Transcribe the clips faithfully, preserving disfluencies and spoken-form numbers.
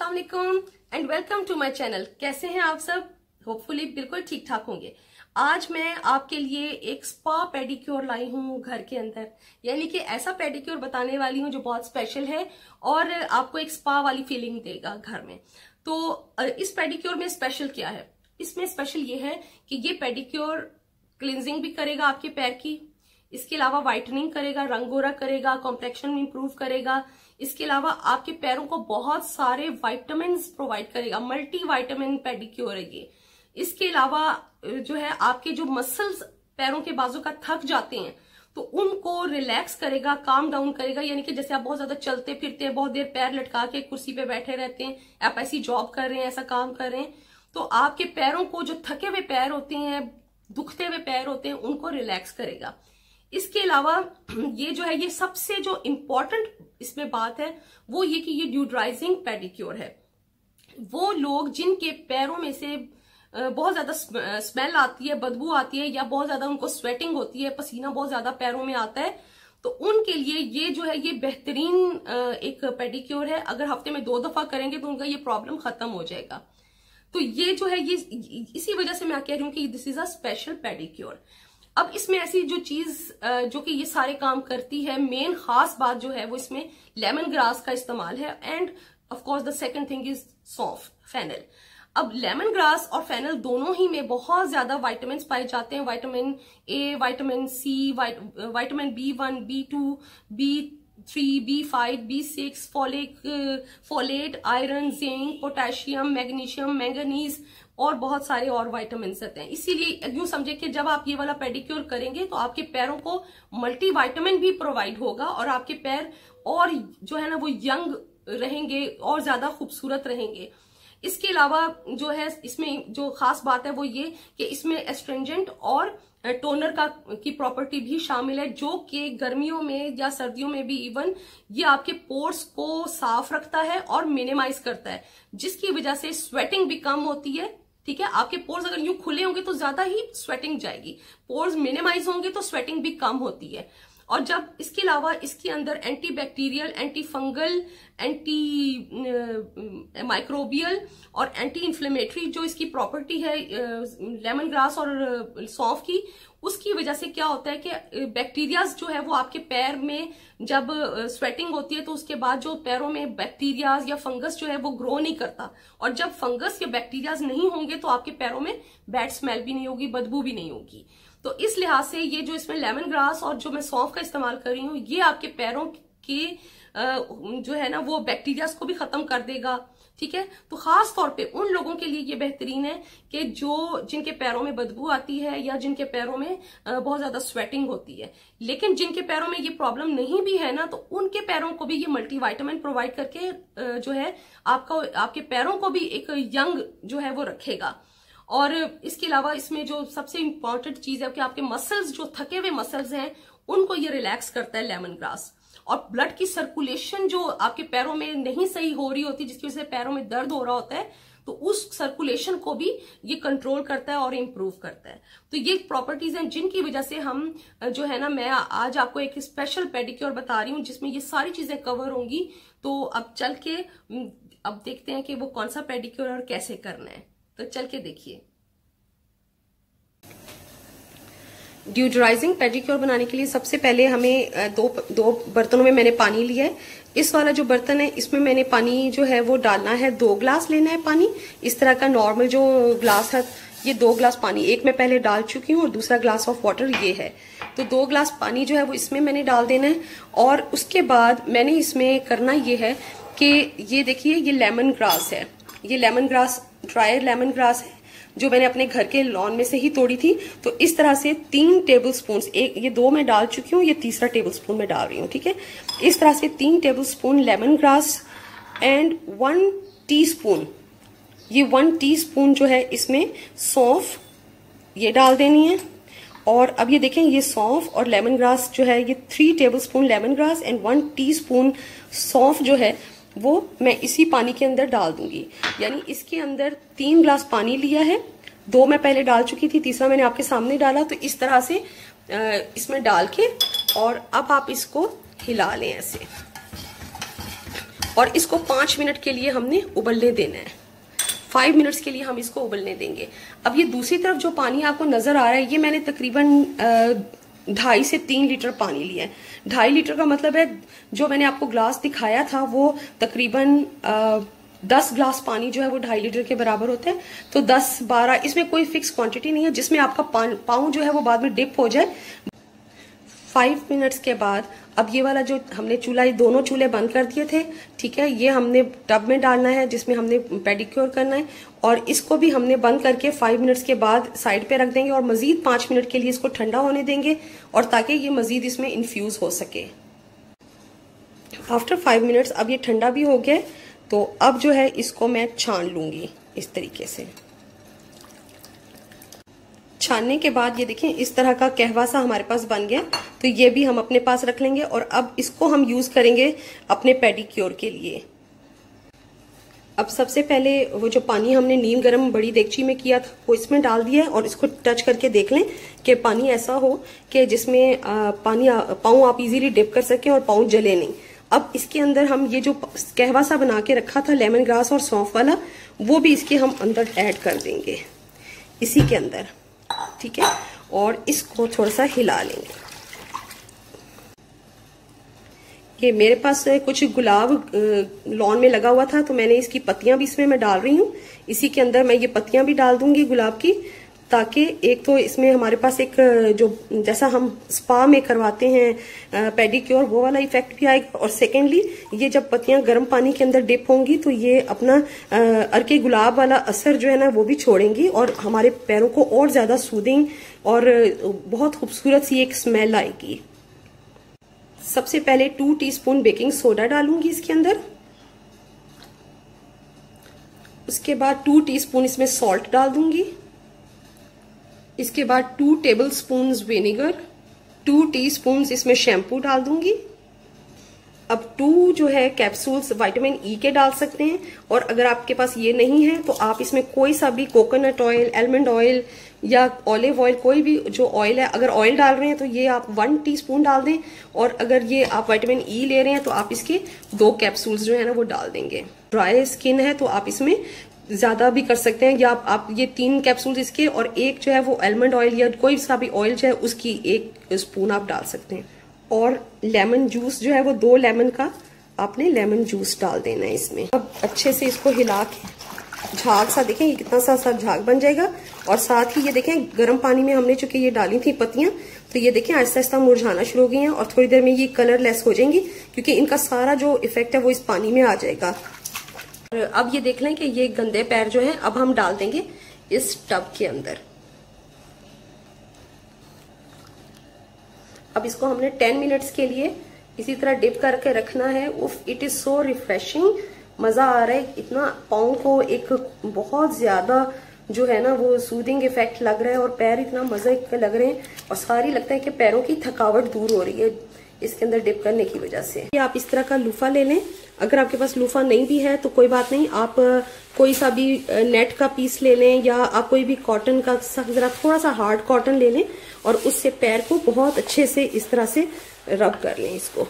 अस्सलाम वालेकुम and welcome to my channel. कैसे हैं आप सब? होपफुली बिल्कुल ठीक ठाक होंगे। आज मैं आपके लिए एक स्पा पेडिक्योर लाई हूँ घर के अंदर, यानी कि ऐसा पेडिक्योर बताने वाली हूँ जो बहुत स्पेशल है और आपको एक स्पा वाली फीलिंग देगा घर में। तो इस पेडिक्योर में स्पेशल क्या है? इसमें स्पेशल ये है कि ये पेडिक्योर क्लिनजिंग भी करेगा आपके पैर की, इसके अलावा व्हाइटनिंग करेगा, रंग गोरा करेगा, कॉम्प्लेक्शन इंप्रूव करेगा। इसके अलावा आपके पैरों को बहुत सारे विटामिन प्रोवाइड करेगा। मल्टी विटामिन पेडिक्योर है ये। इसके अलावा जो है आपके जो मसल्स पैरों के बाजू का थक जाते हैं तो उनको रिलैक्स करेगा, काम डाउन करेगा। यानी कि जैसे आप बहुत ज्यादा चलते फिरते हैं, बहुत देर पैर लटका के कुर्सी पे बैठे रहते हैं, आप ऐसी जॉब कर रहे हैं, ऐसा काम कर रहे हैं, तो आपके पैरों को जो थके हुए पैर होते हैं, दुखते हुए पैर होते हैं, उनको रिलैक्स करेगा। इसके अलावा ये जो है, ये सबसे जो इम्पोर्टेंट इसमें बात है वो ये कि ये ड्यूड्राइजिंग पेडिक्योर है। वो लोग जिनके पैरों में से बहुत ज्यादा स्मेल आती है, बदबू आती है, या बहुत ज्यादा उनको स्वेटिंग होती है, पसीना बहुत ज्यादा पैरों में आता है, तो उनके लिए ये जो है ये बेहतरीन एक पेडिक्योर है। अगर हफ्ते में दो दफा करेंगे तो उनका ये प्रॉब्लम खत्म हो जाएगा। तो ये जो है ये इसी वजह से मैं कह रही हूँ कि this is a special pedicure. अब इसमें ऐसी जो चीज जो कि ये सारे काम करती है, मेन खास बात जो है वो इसमें लेमन ग्रास का इस्तेमाल है and of course the second thing is saunf, fennel. अब लेमन ग्रास और फेनल दोनों ही में बहुत ज्यादा विटामिन पाए जाते हैं। Vitamin A, vitamin C, vitamin B one, B two, B three, B five, B six, folic folate, iron, zinc, potassium, magnesium, manganese और बहुत सारे और विटामिन होते हैं। इसीलिए यूं समझे कि जब आप ये वाला पेडिक्योर करेंगे तो आपके पैरों को मल्टी विटामिन भी प्रोवाइड होगा और आपके पैर और जो है ना वो यंग रहेंगे और ज्यादा खूबसूरत रहेंगे। इसके अलावा जो है इसमें जो खास बात है वो ये कि इसमें एस्ट्रिंजेंट और टोनर का की प्रॉपर्टी भी शामिल है, जो कि गर्मियों में या सर्दियों में भी इवन ये आपके पोर्स को साफ रखता है और मिनिमाइज करता है, जिसकी वजह से स्वेटिंग भी कम होती है। ठीक है, आपके पोर्स अगर यूं खुले होंगे तो ज्यादा ही स्वेटिंग जाएगी, पोर्स मिनिमाइज होंगे तो स्वेटिंग भी कम होती है। और जब इसके अलावा इसके अंदर anti bacterial, anti fungal, anti microbial और एंटी इन्फ्लेमेटरी जो इसकी प्रॉपर्टी है लेमन ग्रास और सौंफ की, उसकी वजह से क्या होता है कि बैक्टीरियाज जो है वो आपके पैर में जब स्वेटिंग होती है तो उसके बाद जो पैरों में बैक्टीरियाज या फंगस जो है वो ग्रो नहीं करता, और जब फंगस या बैक्टीरियाज नहीं होंगे तो आपके पैरों में बैड स्मेल भी नहीं होगी, बदबू भी नहीं होगी। तो इस लिहाज से ये जो इसमें लेमन ग्रास और जो मैं सौंफ का इस्तेमाल कर रही हूँ, ये आपके पैरों के जो है ना वो बैक्टीरियाज को भी खत्म कर देगा। ठीक है, तो खास तौर पे उन लोगों के लिए ये बेहतरीन है कि जो जिनके पैरों में बदबू आती है या जिनके पैरों में बहुत ज्यादा स्वेटिंग होती है, लेकिन जिनके पैरों में ये प्रॉब्लम नहीं भी है ना, तो उनके पैरों को भी ये मल्टी विटामिन प्रोवाइड करके जो है आपका आपके पैरों को भी एक यंग जो है वो रखेगा। और इसके अलावा इसमें जो सबसे इंपॉर्टेंट चीज है कि आपके मसल्स जो थके हुए मसल्स हैं उनको ये रिलैक्स करता है लेमन ग्रास। और ब्लड की सर्कुलेशन जो आपके पैरों में नहीं सही हो रही होती, जिसकी वजह से पैरों में दर्द हो रहा होता है, तो उस सर्कुलेशन को भी ये कंट्रोल करता है और इम्प्रूव करता है। तो ये प्रॉपर्टीज हैं जिनकी वजह से हम जो है ना, मैं आज आपको एक स्पेशल पेडिक्योर बता रही हूँ जिसमें ये सारी चीजें कवर होंगी। तो अब चल के अब देखते हैं कि वो कौन सा पेडिक्योर और कैसे करना है, तो चल के देखिए। ड्यूड्राइजिंग पेडिक्योर बनाने के लिए सबसे पहले हमें दो दो बर्तनों में मैंने पानी लिया है। इस वाला जो बर्तन है इसमें मैंने पानी जो है वो डालना है, दो ग्लास लेना है पानी। इस तरह का नॉर्मल जो ग्लास है, ये दो ग्लास पानी, एक मैं पहले डाल चुकी हूँ और दूसरा ग्लास ऑफ वाटर ये है। तो दो ग्लास पानी जो है वो इसमें मैंने डाल देना है। और उसके बाद मैंने इसमें करना ये है कि ये देखिए, ये लेमन ग्रास है, ये lemon grass dry lemon grass है जो मैंने अपने घर के लॉन में से ही तोड़ी थी। तो इस तरह से तीन टेबल स्पून, एक ये दो मैं डाल चुकी हूँ, ये तीसरा टेबल स्पून मैं डाल रही हूँ। ठीक है, इस तरह से तीन tablespoon lemon grass and one teaspoon, ये वन टीस्पून जो है इसमें सौंफ ये डाल देनी है। और अब ये देखें, ये सौंफ और लेमन ग्रास जो है, ये three tablespoon lemon grass and one teaspoon saunf जो है वो मैं इसी पानी के अंदर डाल दूंगी। यानी इसके अंदर तीन ग्लास पानी लिया है, दो मैं पहले डाल चुकी थी, तीसरा मैंने आपके सामने डाला। तो इस तरह से इसमें डाल के और अब आप इसको हिला लें ऐसे। और इसको पांच मिनट के लिए हमने उबलने देना है। फाइव मिनट्स के लिए हम इसको उबलने देंगे। अब ये दूसरी तरफ जो पानी आपको नजर आ रहा है, ये मैंने तकरीबन ढाई से तीन लीटर पानी लिया है। ढाई लीटर का मतलब है जो मैंने आपको ग्लास दिखाया था वो तकरीबन दस ग्लास पानी जो है वो ढाई लीटर के बराबर होता है। तो दस बारह, इसमें कोई फिक्स क्वांटिटी नहीं है, जिसमें आपका पाँव जो है वो बाद में डिप हो जाए। फाइव मिनट्स के बाद अब ये वाला जो हमने चूल्हा, दोनों चूल्हे बंद कर दिए थे, ठीक है, ये हमने टब में डालना है जिसमें हमने पेडिक्योर करना है, और इसको भी हमने बंद करके फाइव मिनट्स के बाद साइड पे रख देंगे और मजीद पांच मिनट के लिए इसको ठंडा होने देंगे, और ताकि ये मजीद इसमें इन्फ्यूज हो सके। आफ्टर फाइव मिनट्स अब ये ठंडा भी हो गया, तो अब जो है इसको मैं छान लूंगी इस तरीके से। छानने के बाद ये देखें इस तरह का कहवा सा हमारे पास बन गया, तो ये भी हम अपने पास रख लेंगे, और अब इसको हम यूज करेंगे अपने पेडिक्योर के लिए। अब सबसे पहले वो जो पानी हमने नीम गर्म बड़ी देगची में किया था वो इसमें डाल दिया है, और इसको टच करके देख लें कि पानी ऐसा हो कि जिसमें पानी पाँव आप इजीली डिप कर सकें और पाँव जले नहीं। अब इसके अंदर हम ये जो कहवा सा बना के रखा था लेमन ग्रास और सौंफ वाला, वो भी इसके हम अंदर ऐड कर देंगे इसी के अंदर, ठीक है, और इसको थोड़ा सा हिला लेंगे। ये मेरे पास कुछ गुलाब लॉन में लगा हुआ था, तो मैंने इसकी पत्तियां भी इसमें मैं डाल रही हूँ। इसी के अंदर मैं ये पत्तियां भी डाल दूंगी गुलाब की, ताकि एक तो इसमें हमारे पास एक जो जैसा हम स्पा में करवाते हैं पेडिक्योर वो वाला इफेक्ट भी आएगा, और सेकेंडली ये जब पत्तियां गर्म पानी के अंदर डिप होंगी तो ये अपना अर्के गुलाब वाला असर जो है ना वो भी छोड़ेंगी, और हमारे पैरों को और ज्यादा सूदिंग और बहुत खूबसूरत सी एक स्मेल आएगी। सबसे पहले टू टीस्पून बेकिंग सोडा डालूंगी इसके अंदर, उसके बाद टू टीस्पून इसमें सॉल्ट डाल दूंगी, इसके बाद two tablespoon vinegar, two teaspoon इसमें शैम्पू डाल दूंगी। अब टू जो है कैप्सूल्स विटामिन ई के डाल सकते हैं, और अगर आपके पास ये नहीं है तो आप इसमें कोई सा भी कोकोनट ऑयल, आलमंड ऑयल या ऑलिव ऑयल, कोई भी जो ऑयल है, अगर ऑयल डाल रहे हैं तो ये आप वन टीस्पून डाल दें, और अगर ये आप विटामिन ई ले रहे हैं तो आप इसके दो कैप्सूल्स जो है ना वो डाल देंगे। ड्राई स्किन है तो आप इसमें ज्यादा भी कर सकते हैं, या आप, आप ये तीन कैप्सूल्स इसके और एक जो है वो आलमंड ऑयल या कोई सा भी ऑयल जो है उसकी एक स्पून आप डाल सकते हैं। और लेमन जूस जो है वो दो लेमन का आपने लेमन जूस डाल देना है इसमें। अब अच्छे से इसको हिला के झाग सा, देखें ये कितना सा सा झाग बन जाएगा, और साथ ही ये देखें गर्म पानी में हमने चूंकि ये डाली थी पत्तियां, तो ये देखें आहिस्ता आहिस्ता मुरझाना शुरू हो गई हैं, और थोड़ी देर में ये कलरलेस हो जाएंगी क्योंकि इनका सारा जो इफेक्ट है वो इस पानी में आ जाएगा। अब ये देख लें कि ये गंदे पैर जो हैं अब हम डाल देंगे इस टब के अंदर। अब इसको हमने टेन मिनट्स के लिए इसी तरह डिप करके रखना है। उफ, इट इज सो रिफ्रेशिंग, मजा आ रहा है, इतना पाँव को एक बहुत ज्यादा जो है ना वो सूदिंग इफेक्ट लग रहा है, और पैर इतना मजे के लग रहे हैं, और सारी लगता है कि पैरों की थकावट दूर हो रही है इसके अंदर डिप करने की वजह से। आप इस तरह का लूफा ले लें, अगर आपके पास लूफा नहीं भी है तो कोई बात नहीं, आप कोई सा भी नेट का पीस ले लें, या आप कोई भी कॉटन का जरा थोड़ा सा हार्ड कॉटन ले लें, और उससे पैर को बहुत अच्छे से इस तरह से रब कर लें इसको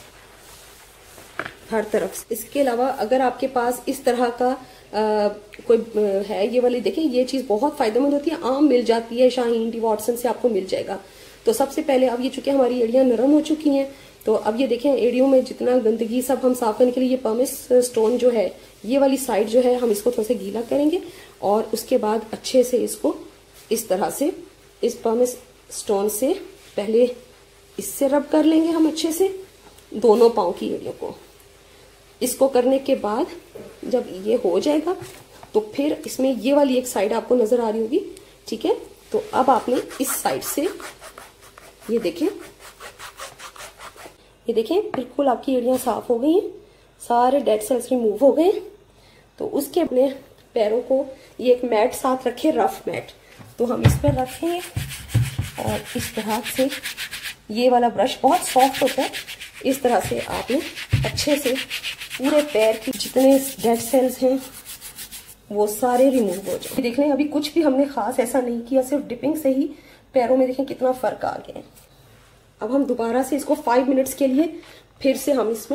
हर तरफ से। इसके अलावा अगर आपके पास इस तरह का आ, कोई है, ये वाली देखें, ये चीज बहुत फायदेमंद होती है, आम मिल जाती है, शाहीन डी वॉटसन से आपको मिल जाएगा। तो सबसे पहले अब ये चूंकि हमारी एड़ियां नरम हो चुकी हैं, तो अब ये देखें एड़ियों में जितना गंदगी सब हम साफ करने के लिए ये पमिस स्टोन जो है, ये वाली साइड जो है हम इसको थोड़ा सा गीला करेंगे, और उसके बाद अच्छे से इसको इस तरह से इस पमिस स्टोन से पहले इससे रब कर लेंगे हम अच्छे से दोनों पाँव की एड़ियों को। इसको करने के बाद जब ये हो जाएगा तो फिर इसमें ये वाली एक साइड आपको नजर आ रही होगी, ठीक है, तो अब आपने इस साइड से ये देखें, ये देखें बिल्कुल आपकी एड़ियां साफ हो गई हैं, सारे डेड सेल्स रिमूव हो गए। तो उसके अपने पैरों को ये एक मैट साथ रखे, रफ मैट, तो हम इस पर रखेंगे, और इस तरह से ये वाला ब्रश बहुत सॉफ्ट होता है, इस तरह से आपने अच्छे से पूरे पैर की जितने डेड सेल्स हैं वो सारे रिमूव हो जाए। देख लें अभी कुछ भी हमने खास ऐसा नहीं किया, सिर्फ डिपिंग से ही पैरों में देखें कितना फर्क आ गया है। अब हम दोबारा से इसको फाइव मिनट्स के लिए फिर से हम इसमें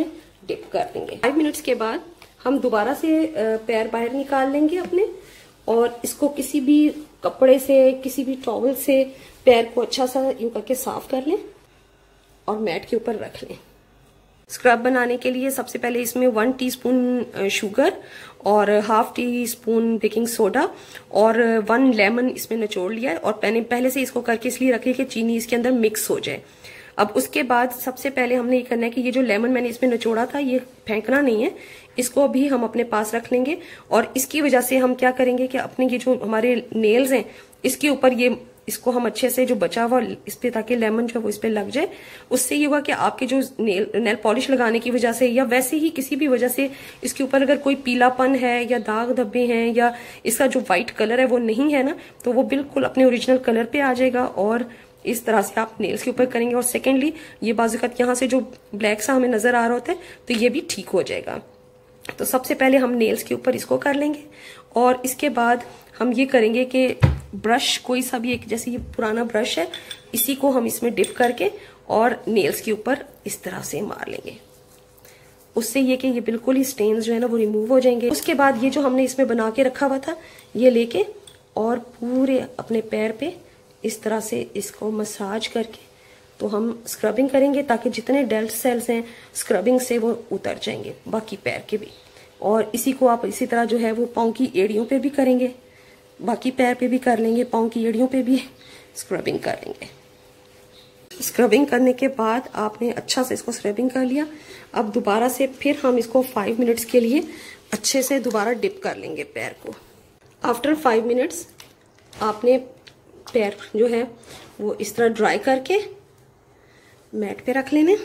डिप कर लेंगे। फाइव मिनट्स के बाद हम दोबारा से पैर बाहर निकाल लेंगे अपने, और इसको किसी भी कपड़े से, किसी भी टॉवल से पैर को अच्छा सा यूं करके साफ कर लें और मैट के ऊपर रख लें। स्क्रब बनाने के लिए सबसे पहले इसमें वन टीस्पून शुगर और half teaspoon baking soda और वन लेमन इसमें निचोड़ लिया है, और मैंने पहले से इसको करके इसलिए रखी है कि चीनी इसके अंदर मिक्स हो जाए। अब उसके बाद सबसे पहले हमने ये करना है कि ये जो लेमन मैंने इसमें निचोड़ा था ये फेंकना नहीं है, इसको भी हम अपने पास रख लेंगे। और इसकी वजह से हम क्या करेंगे कि अपने ये जो हमारे नेल्स हैं इसके ऊपर ये इसको हम अच्छे से जो बचा हुआ इस पे, ताकि लेमन जो है वो इस पे लग जाए। उससे ये होगा कि आपके जो नेल नेल पॉलिश लगाने की वजह से या वैसे ही किसी भी वजह से इसके ऊपर अगर कोई पीलापन है या दाग धब्बे हैं या इसका जो व्हाइट कलर है वो नहीं है ना, तो वो बिल्कुल अपने ओरिजिनल कलर पे आ जाएगा। और इस तरह से आप नेल्स के ऊपर करेंगे। और सेकेंडली ये बाजुकात यहाँ से जो ब्लैक सा हमें नजर आ रहा होता है तो ये भी ठीक हो जाएगा। तो सबसे पहले हम नेल्स के ऊपर इसको कर लेंगे, और इसके बाद हम ये करेंगे कि ब्रश कोई सा भी एक, जैसे ये पुराना ब्रश है, इसी को हम इसमें डिप करके और नेल्स के ऊपर इस तरह से मार लेंगे। उससे ये कि ये बिल्कुल ही स्टेन्स जो है ना वो रिमूव हो जाएंगे। उसके बाद ये जो हमने इसमें बना के रखा हुआ था ये लेके और पूरे अपने पैर पे इस तरह से इसको मसाज करके तो हम स्क्रबिंग करेंगे, ताकि जितने डेड सेल्स हैं स्क्रबिंग से वो उतर जाएंगे, बाकी पैर के भी। और इसी को आप इसी तरह जो है वो पाँव की एड़ियों पे भी करेंगे, बाकी पैर पे भी कर लेंगे, पाँव की एड़ियों पे भी स्क्रबिंग कर लेंगे। स्क्रबिंग करने के बाद आपने अच्छा से इसको स्क्रबिंग कर लिया। अब दोबारा से फिर हम इसको फाइव मिनट्स के लिए अच्छे से दोबारा डिप कर लेंगे पैर को। आफ्टर फाइव मिनट्स आपने पैर जो है वो इस तरह ड्राई करके मैट पे रख लेने।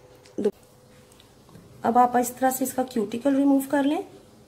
अब आप इस तरह से इसका क्यूटिकल रिमूव कर लें।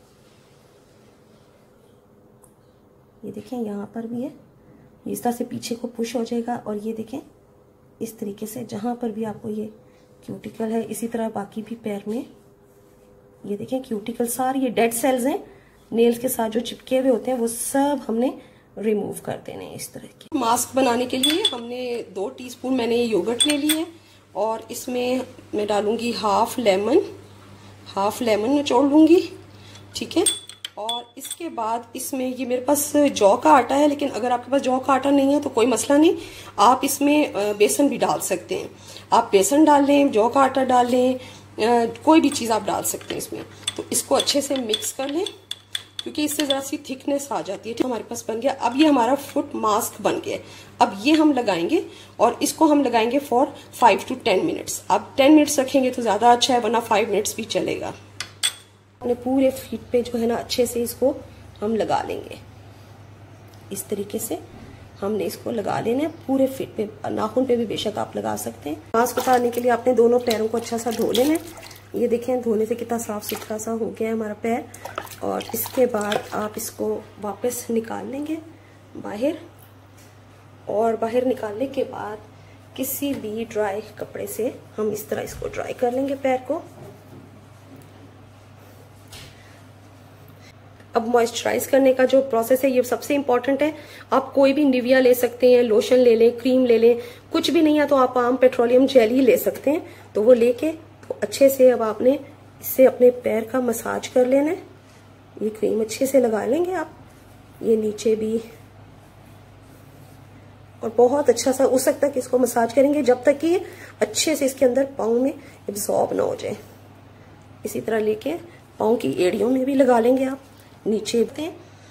ये देखें यहाँ पर भी है, इस तरह से पीछे को पुश हो जाएगा। और ये देखें इस तरीके से जहां पर भी आपको ये क्यूटिकल है, इसी तरह बाकी भी पैर में ये देखें क्यूटिकल सारे ये डेड सेल्स हैं नेल्स के साथ जो चिपके हुए होते हैं वो सब हमने रिमूव कर देने हैं। इस तरह की मास्क बनाने के लिए हमने दो टीस्पून मैंने योगर्ट ले ली है, और इसमें मैं डालूंगी हाफ लेमन, हाफ लेमन निचोड़ लूंगी, ठीक है। और इसके बाद इसमें ये मेरे पास जौ का आटा है, लेकिन अगर आपके पास जौ का आटा नहीं है तो कोई मसला नहीं, आप इसमें बेसन भी डाल सकते हैं। आप बेसन डाल लें, जौ का आटा डाल लें, कोई भी चीज़ आप डाल सकते हैं इसमें। तो इसको अच्छे से मिक्स कर लें, क्योंकि इससे ज़रा सी थिकनेस आ जाती है। हमारे पास बन गया। अब ये हमारा फुट मास्क बन गया। अब ये हम लगाएंगे, और इसको हम लगाएंगे for five to ten minutes. अब टेन मिनट्स रखेंगे तो ज़्यादा अच्छा है, वरना फाइव मिनट्स भी चलेगा। अपने पूरे फीट पे जो है ना अच्छे से इसको हम लगा लेंगे। इस तरीके से हमने इसको लगा लेना है पूरे फीट पे, नाखून पे भी बेशक आप लगा सकते हैं। मास्क उतारने के लिए आपने दोनों पैरों को अच्छा सा धो लेना है। ये देखें धोने से कितना साफ सुथरा सा हो गया है हमारा पैर। और इसके बाद आप इसको वापस निकाल लेंगे बाहर, और बाहर निकालने के बाद किसी भी ड्राई कपड़े से हम इस तरह इसको ड्राई कर लेंगे पैर को। अब मॉइस्चराइज करने का जो प्रोसेस है ये सबसे इंपॉर्टेंट है। आप कोई भी निविया ले सकते हैं, लोशन ले लें, क्रीम ले लें, कुछ भी नहीं है तो आप आम पेट्रोलियम जेल ही ले सकते हैं। तो वो लेके तो अच्छे से अब आपने इससे अपने पैर का मसाज कर लेना है। ये क्रीम अच्छे से लगा लेंगे आप, ये नीचे भी, और बहुत अच्छा सा उस तक तक इसको मसाज करेंगे जब तक कि अच्छे से इसके अंदर पाँव में एब्जॉर्ब ना हो जाए। इसी तरह लेके पाँव की एड़ियों में भी लगा लेंगे आप, नीचे पे।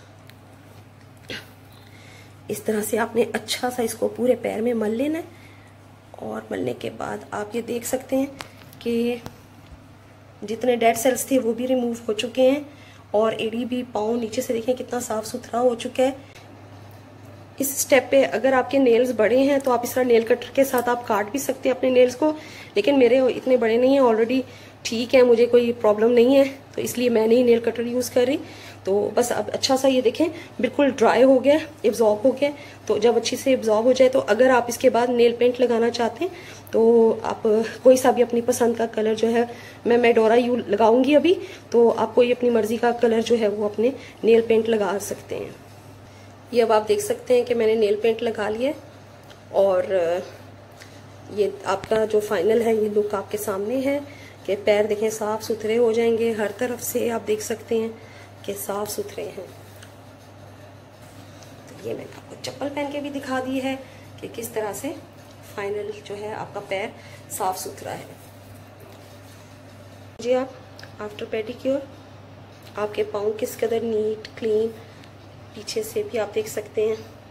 इस तरह से आपने अच्छा सा इसको पूरे पैर में मल लेना है। और मलने के बाद आप ये देख सकते हैं कि जितने डेड सेल्स थे वो भी रिमूव हो चुके हैं, और एड़ी भी, पाँव नीचे से देखें कितना साफ सुथरा हो चुका है। इस स्टेप पे अगर आपके नेल्स बड़े हैं तो आप इस तरह नेल कटर के साथ आप काट भी सकते हैं अपने नेल्स को, लेकिन मेरे इतने बड़े नहीं है, ऑलरेडी ठीक है, मुझे कोई प्रॉब्लम नहीं है, तो इसलिए मैं नहीं नेल कटर यूज कर रही। तो बस अब अच्छा सा ये देखें बिल्कुल ड्राई हो गया, एब्जॉर्ब हो गया। तो जब अच्छी से एब्जॉर्ब हो जाए तो अगर आप इसके बाद नेल पेंट लगाना चाहते हैं तो आप कोई सा भी अपनी पसंद का कलर जो है, मैं मेडोरा यू लगाऊंगी अभी, तो आप कोई अपनी मर्जी का कलर जो है वो अपने नेल पेंट लगा सकते हैं। ये अब आप देख सकते हैं कि मैंने नेल पेंट लगा लिया, और ये आपका जो फाइनल है ये लुक आपके सामने है। कि पैर देखें साफ सुथरे हो जाएंगे, हर तरफ से आप देख सकते हैं कि साफ सुथरे हैं। तो ये मैंने आपको चप्पल पहन के भी दिखा दी है कि किस तरह से फाइनल जो है आपका पैर साफ सुथरा है। जी आप आफ्टर पेडिक्योर आपके पाँव किस कदर नीट क्लीन, पीछे से भी आप देख सकते हैं